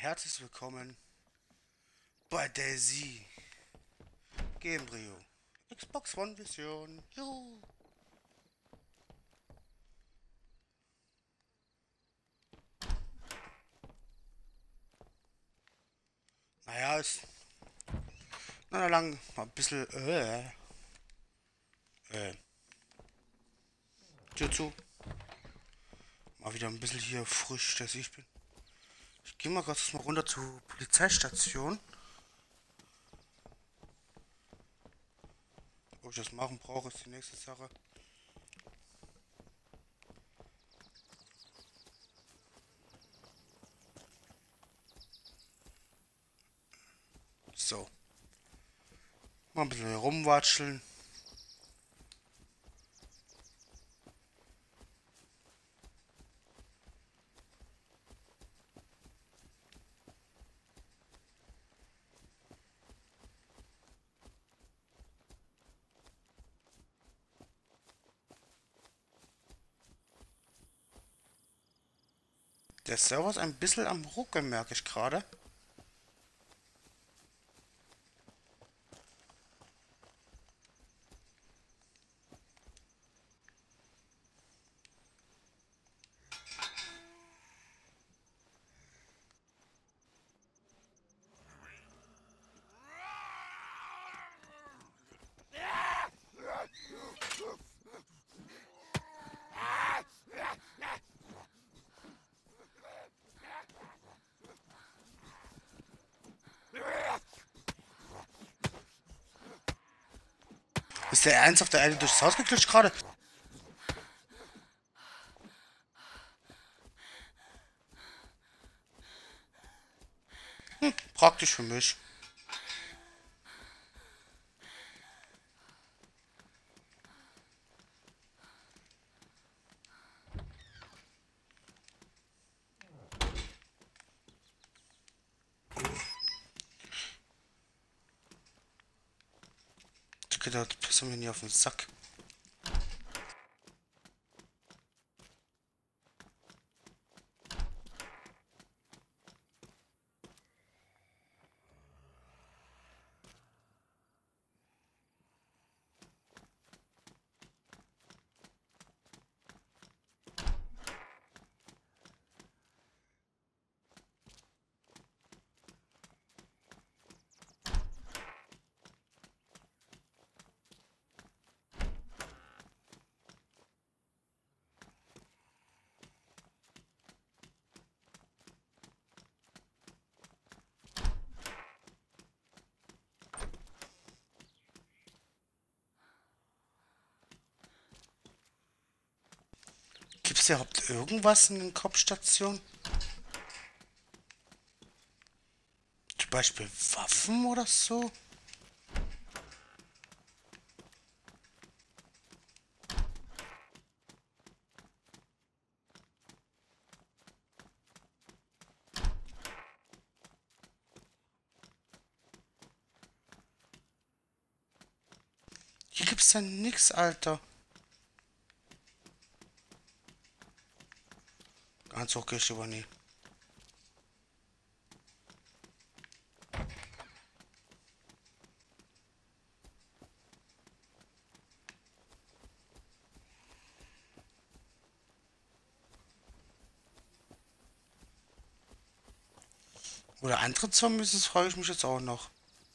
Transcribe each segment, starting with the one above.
herzlich willkommen bei Daisy Gamebryo Xbox One Vision. Juhu. Naja, ist na lang mal ein bisschen Tür zu. Mal wieder ein bisschen hier frisch, dass ich bin. Ich gehe mal kurz mal runter zur Polizeistation. Ob ich das machen brauche, ist die nächste Sache. So. Mal ein bisschen herumwatscheln. Der Server ist ein bisschen am Ruckeln, merke ich gerade. Ist der ernsthaft der eine durchs Haus geglitscht gerade? Praktisch für mich. Da passen wir nie auf den Sack. Gibt es überhaupt irgendwas in den Kopfstationen? Zum Beispiel Waffen oder so? Hier gibt's ja nix, Alter. Ganz hoch gehe ich aber nie. Oder andere Zombies, das frage ich mich jetzt auch noch.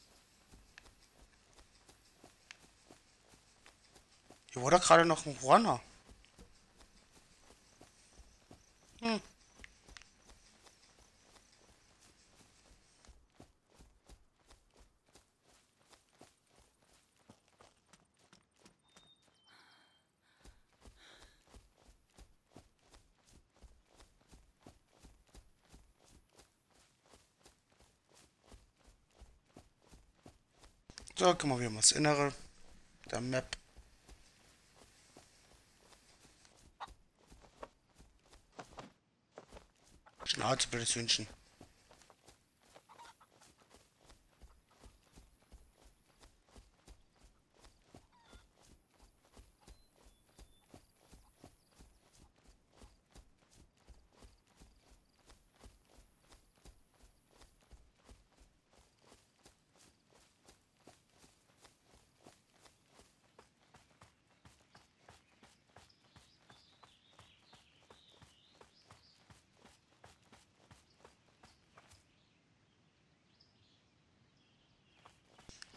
Hier war da gerade noch ein Runner. Hm. So, gucken wir wieder mal ins Innere der Map. Schnauze, blödes Hühnchen.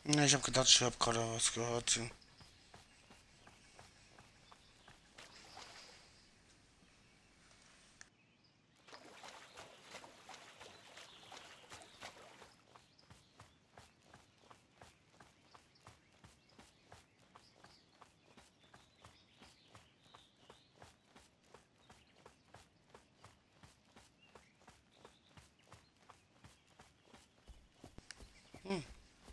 Ja, ich habe gedacht, ich habe gerade was gehört. Hm.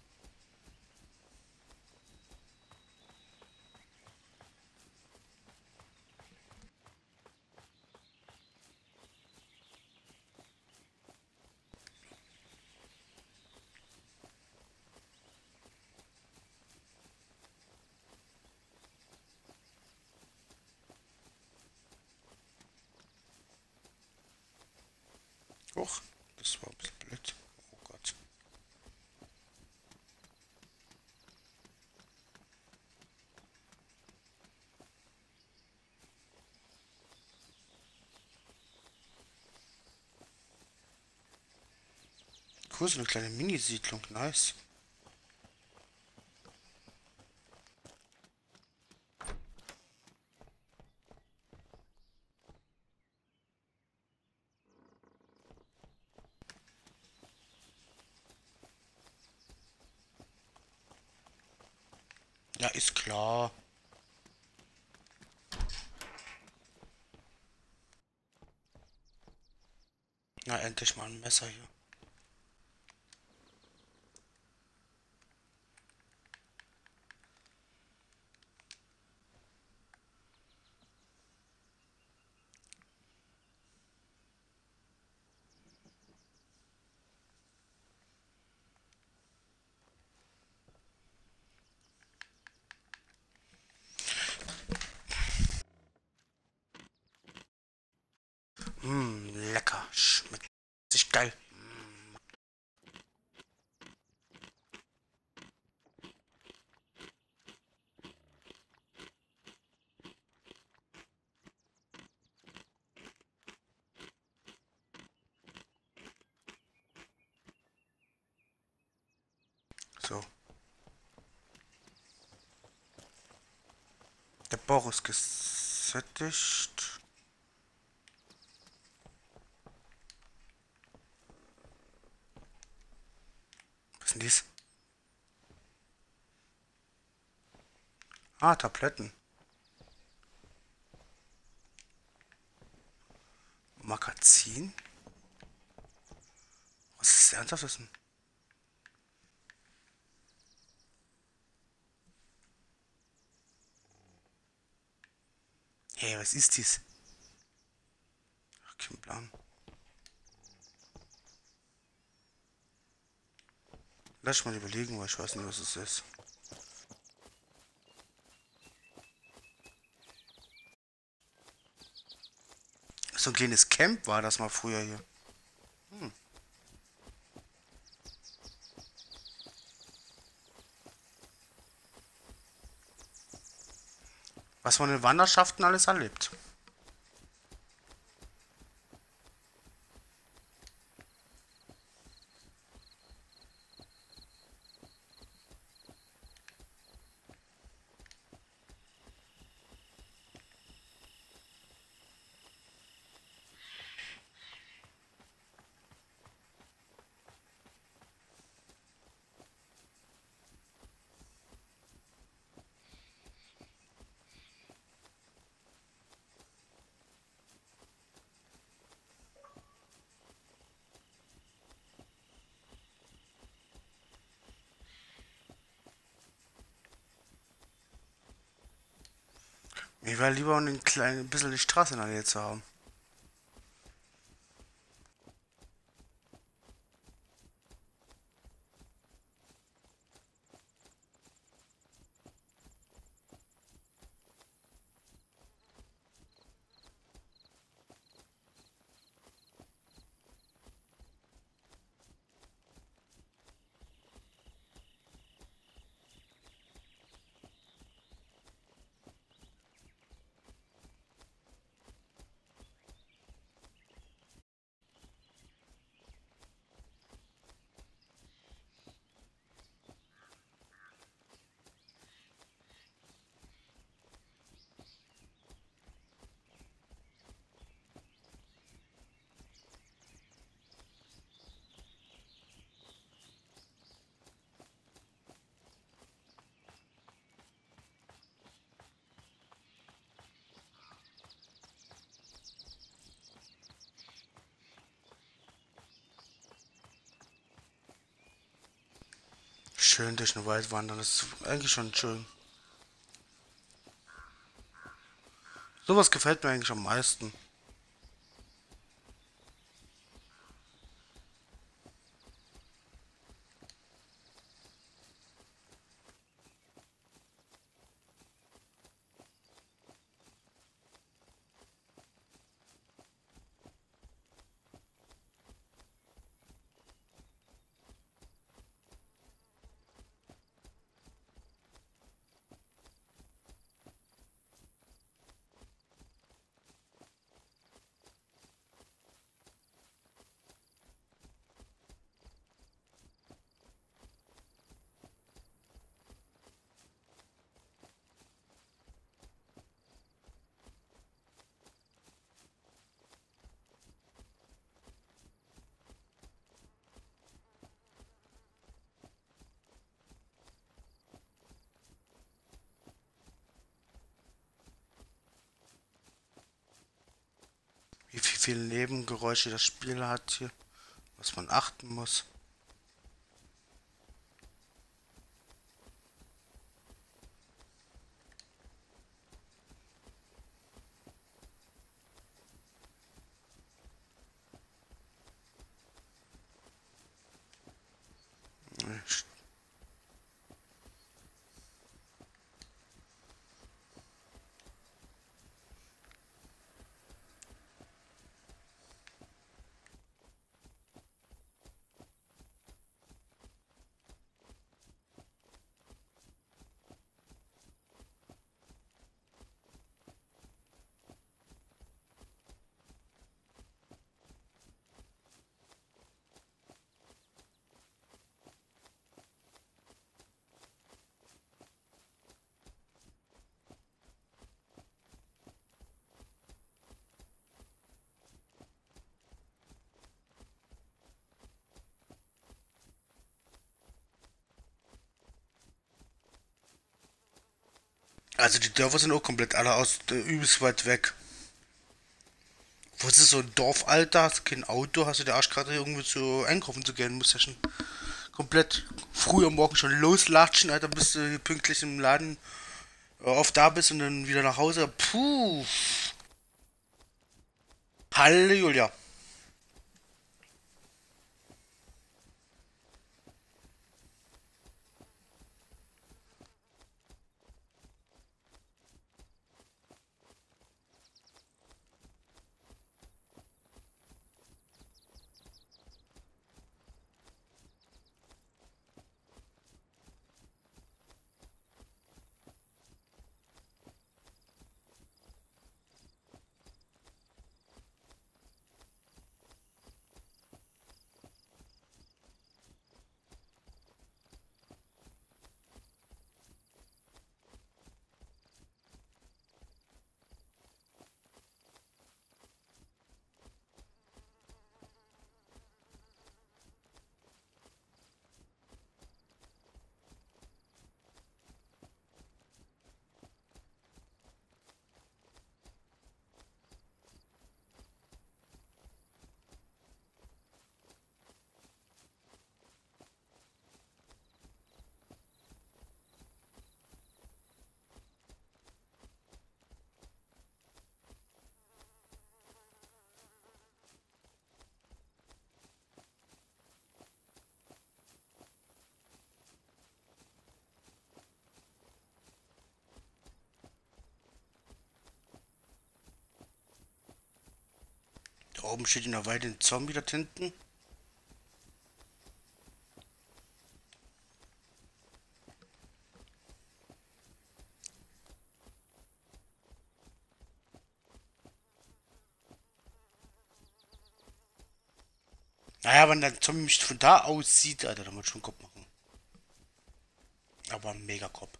Och, das war ein bisschen blöd. Oh Gott. Cool, so eine kleine Mini-Siedlung. Nice. Ja, ist klar. Na, endlich mal ein Messer hier. Lecker. Schmeckt sich geil. So. Der Bauch ist gesättigt. Was ist denn dies? Ah, Tabletten. Magazin? Was ist ernsthaft? Das denn? Hey, was ist dies? Ach, kein Plan. Lass mal überlegen, weil ich weiß nicht, was es ist. So ein kleines Camp war das mal früher hier. Hm. Was man in Wanderschaften alles erlebt. Mir wäre lieber ein kleines ein bisschen die Straße in der Nähe zu haben. schön durch den Wald wandern. Das ist eigentlich schon schön. Sowas gefällt mir eigentlich am meisten. Wie viele Nebengeräusche das Spiel hat hier, was man achten muss. Also die Dörfer sind auch komplett alle aus übelst weit weg. Wo ist es so ein Dorf, Alter? Hast du kein Auto? Hast du der Arsch gerade irgendwie zu einkaufen zu gehen? Muss ja schon komplett früh am Morgen schon loslatschen, Alter, bis du hier pünktlich im Laden oft da bist und dann wieder nach Hause. Puh. Halleluja. Da oben steht in der Weide ein Zombie da hinten. Naja, wenn der Zombie mich von da aus sieht, Alter, dann wird schon Kopf machen. Aber ein Megakopf.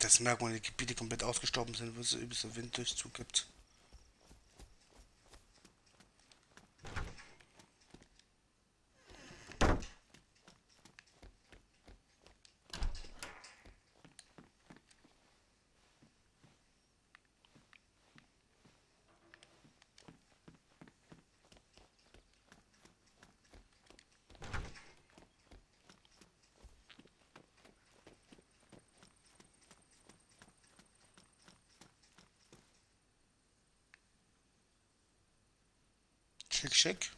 Das merkt man, die Gebiete komplett ausgestorben sind, wo es übelster Winddurchzug gibt. Schick, schick.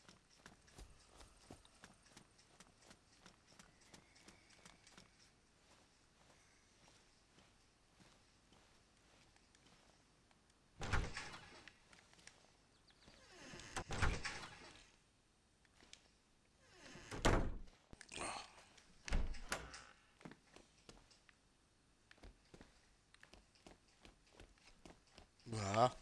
Ja.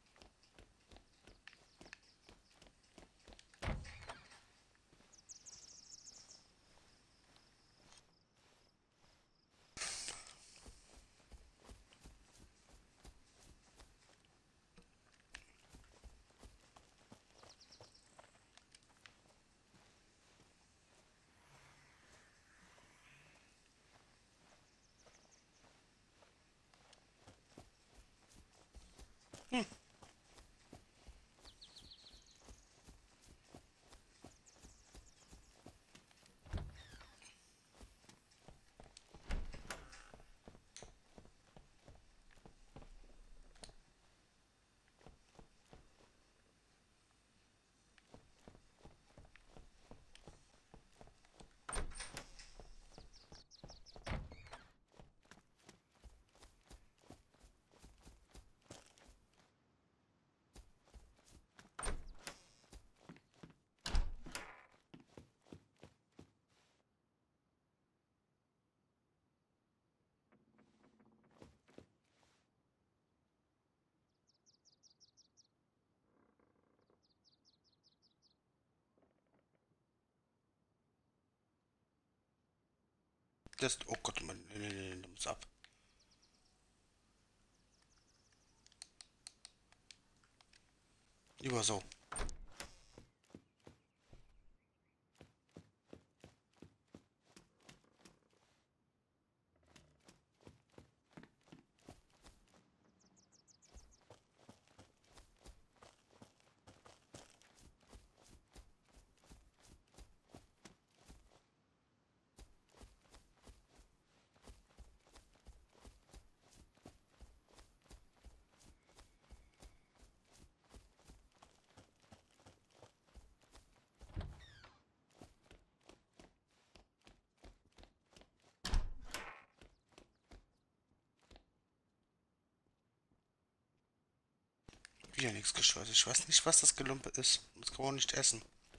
Das, oh Gott, Mann, nee, nimm's ab. Lieber so. Wieder nichts gescheuert. Ich weiß nicht, was das Gelumpe ist. Das kann man auch nicht essen.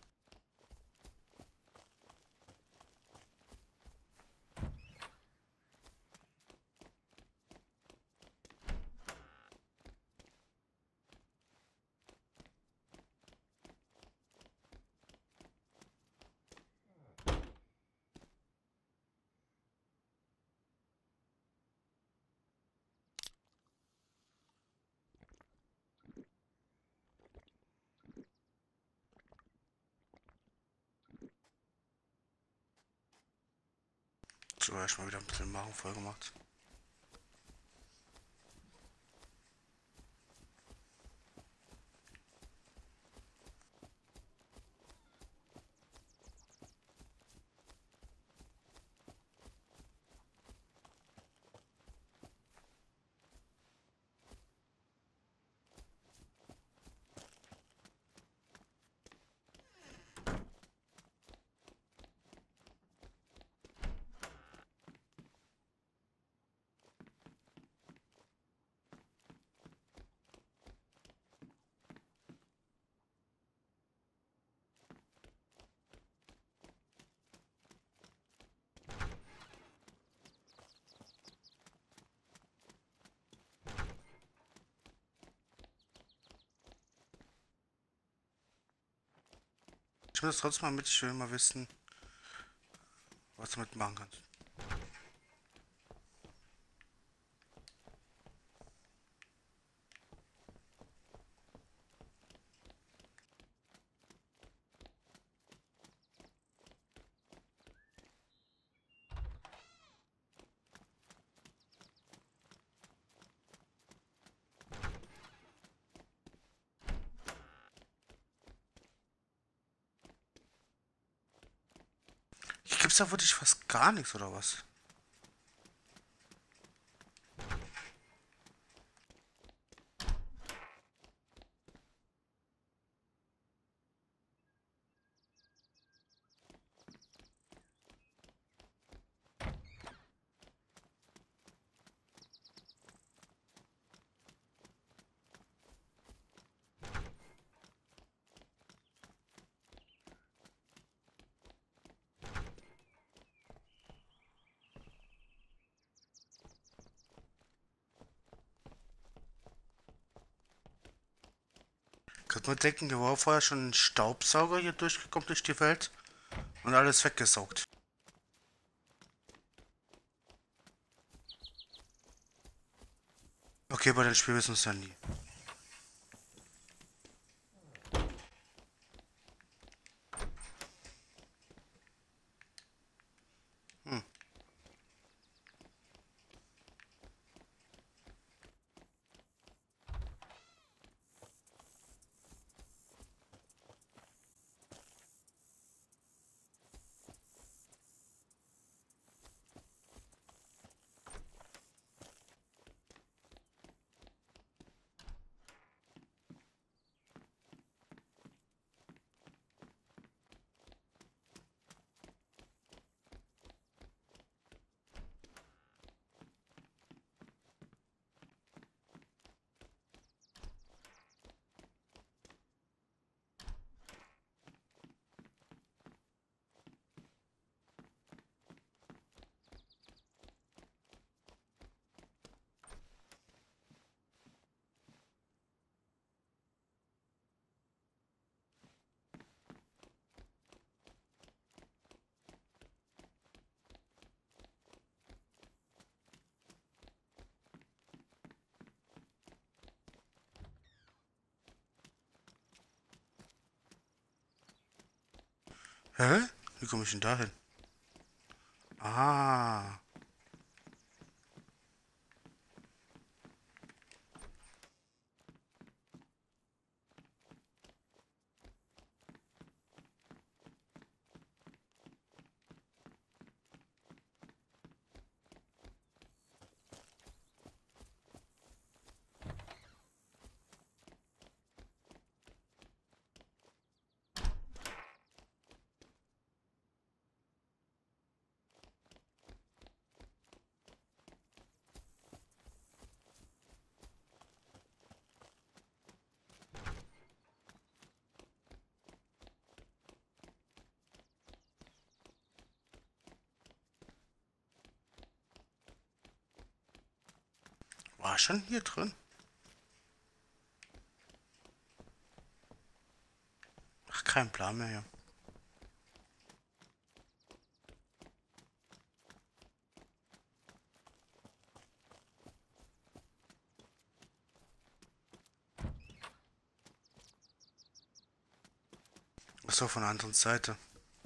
So, erstmal wieder ein bisschen Magen voll gemacht. Ich will das trotzdem mal mit. Ich will mal wissen, was du damit machen kannst. Gibt's da wirklich fast gar nichts, oder was? Könnte man denken, hier war vorher schon ein Staubsauger hier durchgekommen durch die Welt und alles weggesaugt. Okay, bei dem Spiel wissen wir es ja nie. Hm. Hä? Wie komme ich denn da hin? Ah. War schon hier drin? Ach, kein Plan mehr hier. Achso, von der anderen Seite.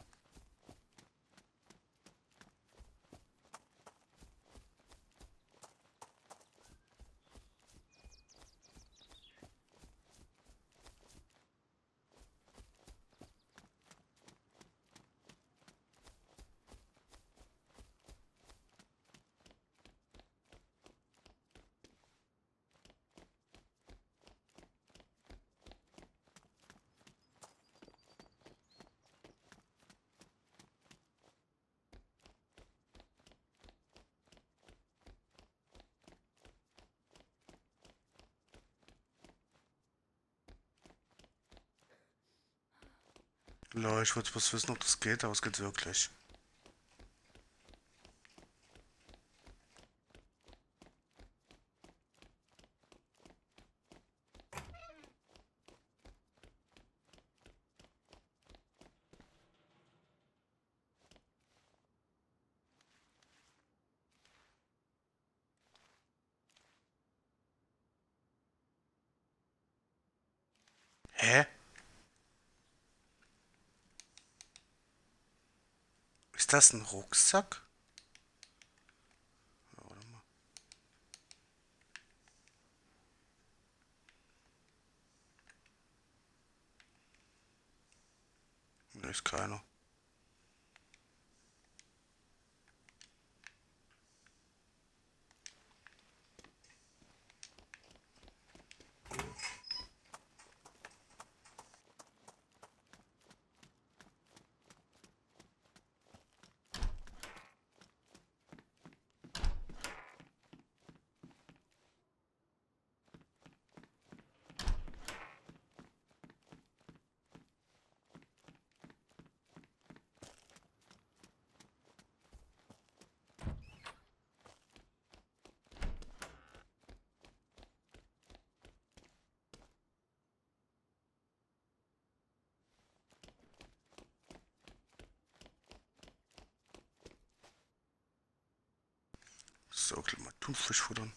Leute, ich wollte bloß wissen, ob das geht, aber es geht wirklich. Hä? Ist das ein Rucksack? Ja, warte mal. Ne, ist keiner. So, gleich mal Thunfisch futtern.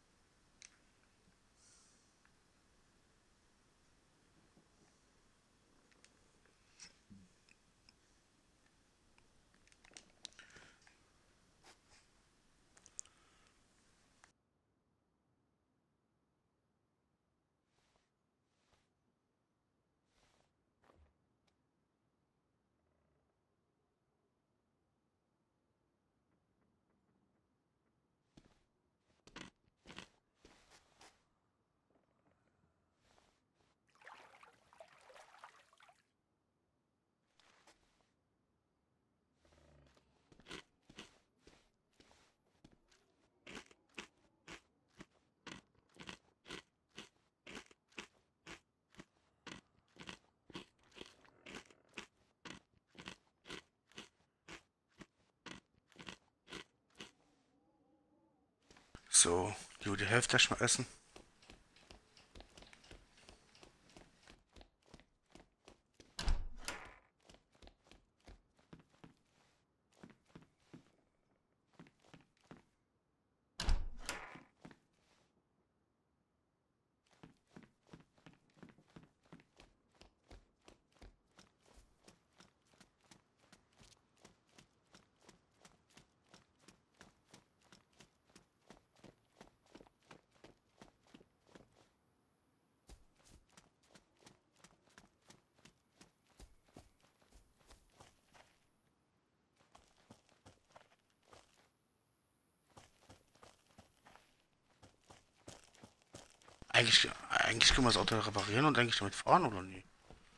So, jo, die Hälfte schon mal essen. Eigentlich können wir das Auto reparieren und eigentlich damit fahren, oder nie?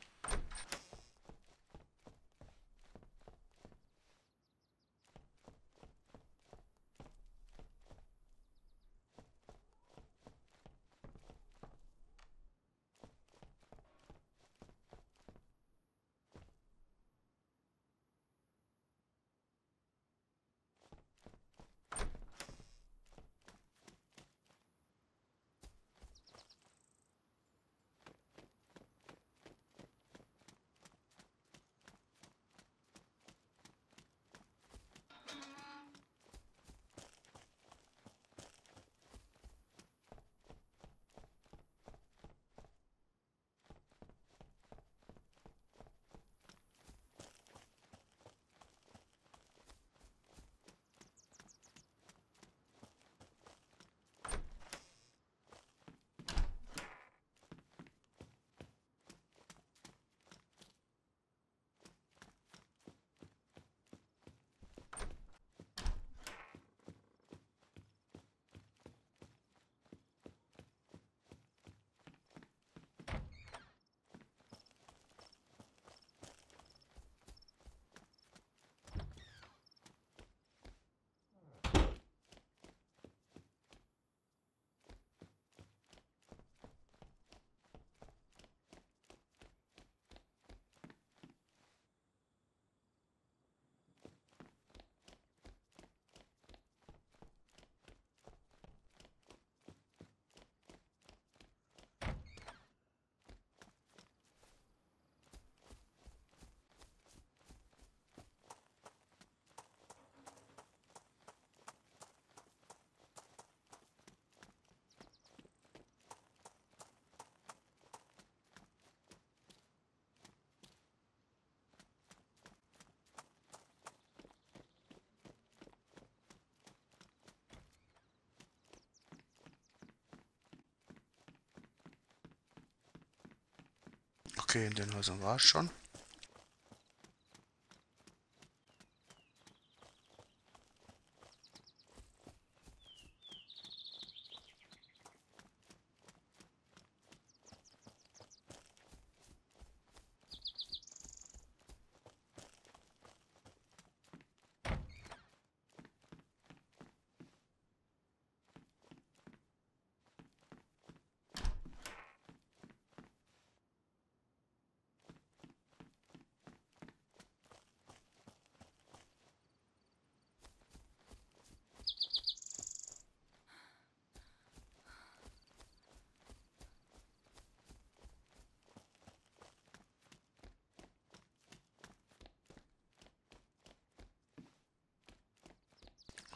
Okay, in den Häusern war es schon.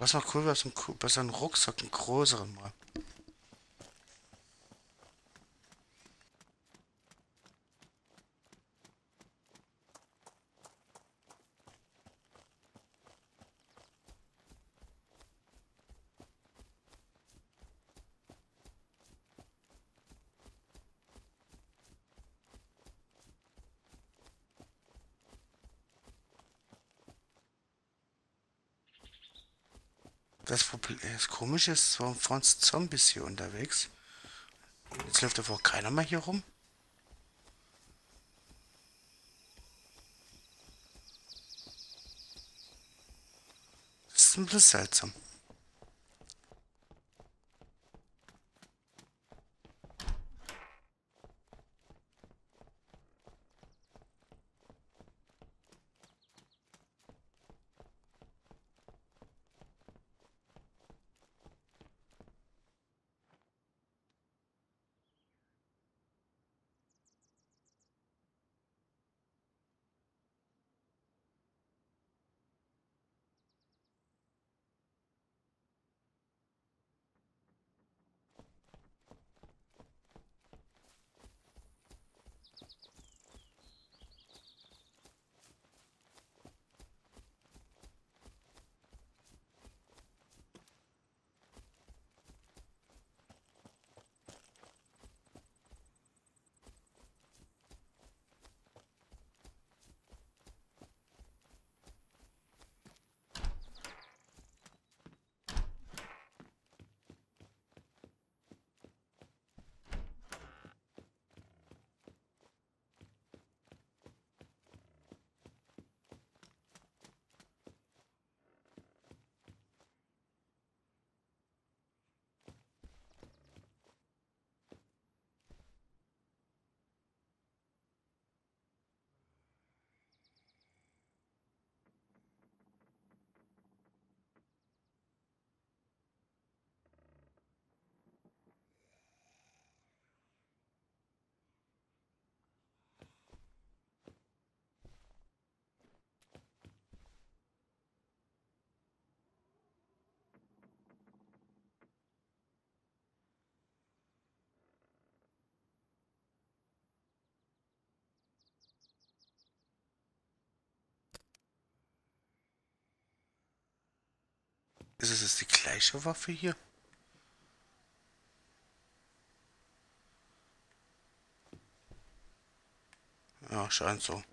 Was mal cool wäre, so ein, besser einen Rucksack, einen größeren mal. Das Problem, das Komische ist, warum fahren Zombies hier unterwegs? Jetzt läuft einfach keiner mehr hier rum. Das ist ein bisschen seltsam. Ist es jetzt die gleiche Waffe hier? Ja, scheint so.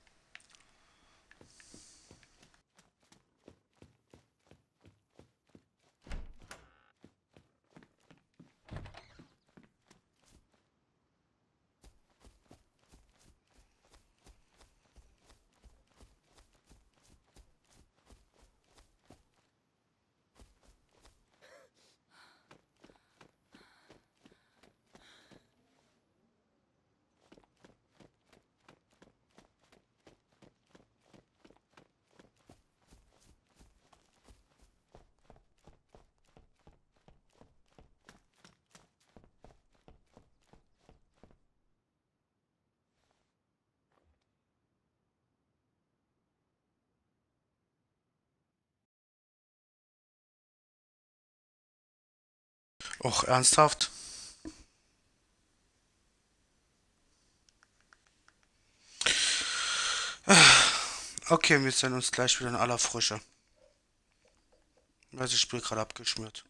Och, ernsthaft? Okay, wir sehen uns gleich wieder in aller Frische. Weil das Spiel gerade abgeschmiert.